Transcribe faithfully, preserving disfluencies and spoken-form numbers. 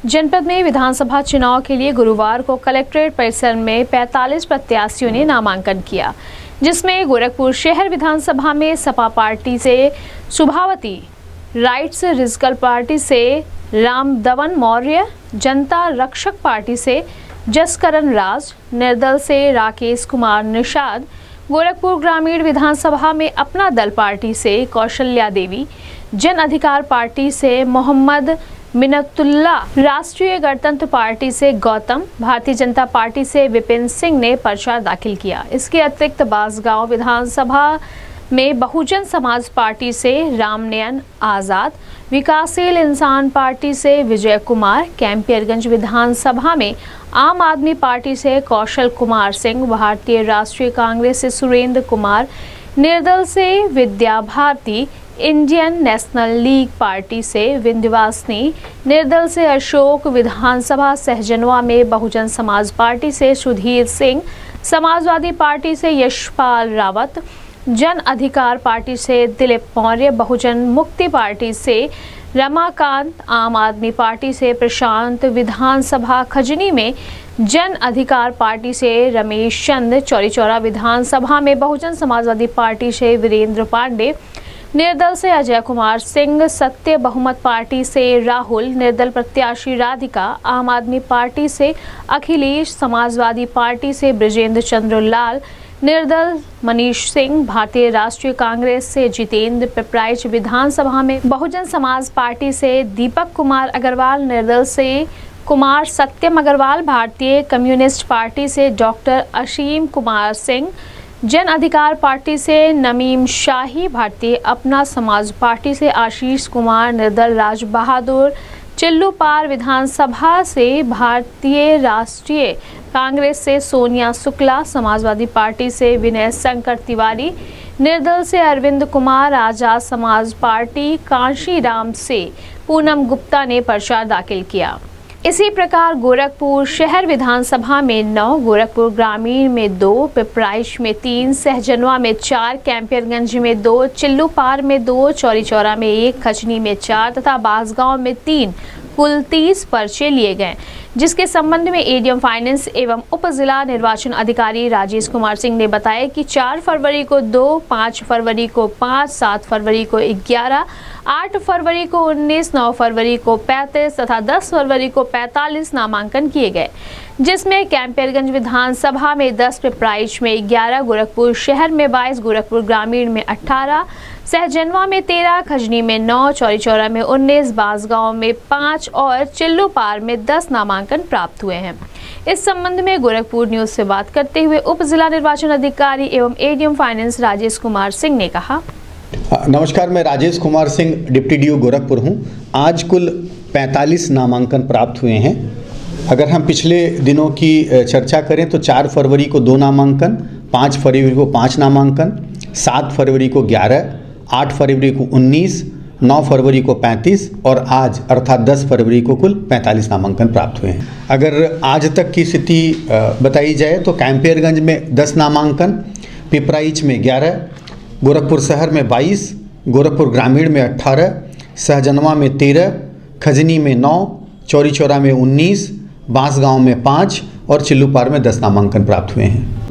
जनपद में विधानसभा चुनाव के लिए गुरुवार को कलेक्ट्रेट परिसर में पैंतालीस प्रत्याशियों ने नामांकन किया, जिसमें गोरखपुर शहर विधानसभा में सपा पार्टी से सुभावती, राइट्स रिजकल पार्टी से रामदवन मौर्य, जनता रक्षक पार्टी से जसकरण राज, निर्दल से राकेश कुमार निषाद, गोरखपुर ग्रामीण विधानसभा में अपना दल पार्टी से कौशल्या देवी, जन अधिकार पार्टी से मोहम्मद मिन्नतुल्ला, राष्ट्रीय गणतंत्र पार्टी से गौतम, भारतीय जनता पार्टी से विपिन सिंह ने पर्चा दाखिल किया। इसके अतिरिक्त बांसगांव विधानसभा में बहुजन समाज पार्टी से रामनयन आजाद, विकासशील इंसान पार्टी से विजय कुमार, कैंपियरगंज विधानसभा में आम आदमी पार्टी से कौशल कुमार सिंह, भारतीय राष्ट्रीय कांग्रेस से सुरेंद्र कुमार, निर्दल से Vidya Bharati, Indian national league party से विंध्यवासिनी, निर्दल से अशोक, विधानसभा सहजनवा में बहुजन समाज पार्टी से सुधीर सिंह, समाजवादी पार्टी से यशपाल रावत, जन अधिकार पार्टी से दिलीप मौर्य, बहुजन मुक्ति पार्टी से रमाकांत, आम आदमी पार्टी से प्रशांत, विधानसभा खजनी में जन अधिकार पार्टी से रमेश चंद, चौरी चौरा विधानसभा में बहुजन समाजवादी पार्टी से वीरेंद्र पांडे, निर्दल से अजय कुमार सिंह, सत्य बहुमत पार्टी से राहुल, निर्दल प्रत्याशी राधिका, आम आदमी पार्टी से अखिलेश, समाजवादी पार्टी से ब्रजेंद्र चंद्र लाल, निर्दल मनीष सिंह, भारतीय राष्ट्रीय कांग्रेस से जितेंद्र, पिपराइच विधानसभा में बहुजन समाज पार्टी से दीपक कुमार अग्रवाल, निर्दल से कुमार सत्यम अग्रवाल, भारतीय कम्युनिस्ट पार्टी से डॉक्टर असीम कुमार सिंह, जन अधिकार पार्टी से नमीम शाही, भारतीय अपना समाज पार्टी से आशीष कुमार, निर्दल राज बहादुर, चिल्लूपार विधानसभा से भारतीय राष्ट्रीय कांग्रेस से सोनिया शुक्ला, समाजवादी पार्टी से विनय शंकर तिवारी, निर्दल से अरविंद कुमार, आजाद समाज पार्टी कांशीराम से पूनम गुप्ता ने पर्चा दाखिल किया। इसी प्रकार गोरखपुर शहर विधानसभा में नौ, गोरखपुर ग्रामीण में दो, पिपराइच में तीन, सहजनवा में चार, कैंपियरगंज में दो, चिल्लूपार में दो, चौरी चौरा में एक, खजनी में चार तथा बांसगांव में तीन कुल तीस पर्चे लिए गए, जिसके संबंध में एडीएम फाइनेंस एवं उप जिला निर्वाचन अधिकारी राजेश कुमार सिंह ने बताया कि चार फरवरी को दो, पाँच फरवरी को पाँच, सात फरवरी को ग्यारह, आठ फरवरी को उन्नीस, नौ फरवरी को पैंतीस तथा दस फरवरी को पैंतालीस नामांकन किए गए, जिसमें कैंपियरगंज विधानसभा में दस, पिपराइच में ग्यारह, गोरखपुर शहर में बाईस, गोरखपुर ग्रामीण में अठारह, सहजनवा में तेरह, खजनी में नौ, चौरी चौरा में उन्नीस, बांसगांव में पाँच और चिल्लूपार में दस नामांकन प्राप्त हुए हैं। इस संबंध में गोरखपुर न्यूज से बात करते हुए उप जिला निर्वाचन अधिकारी एवं एडीएम फाइनेंस राजेश कुमार सिंह ने कहा। नमस्कार, मैं राजेश कुमार सिंह, डिप्टी डीओ गोरखपुर हूं। आज कुल पैंतालीस नामांकन प्राप्त हुए हैं। अगर हम पिछले दिनों की चर्चा करें तो चार फरवरी को दो नामांकन, पाँच फरवरी को पाँच नामांकन, सात फरवरी को ग्यारह, आठ फरवरी को उन्नीस, नौ फरवरी को पैंतीस और आज अर्थात दस फरवरी को कुल पैंतालीस नामांकन प्राप्त हुए हैं। अगर आज तक की स्थिति बताई जाए तो कैंपियरगंज में दस नामांकन, पिपराइच में ग्यारह, गोरखपुर शहर में बाईस, गोरखपुर ग्रामीण में अट्ठारह, सहजनवा में तेरह, खजनी में नौ, चौरी चौरा में उन्नीस, बांसगांव में पाँच और चिल्लूपार में दस नामांकन प्राप्त हुए हैं।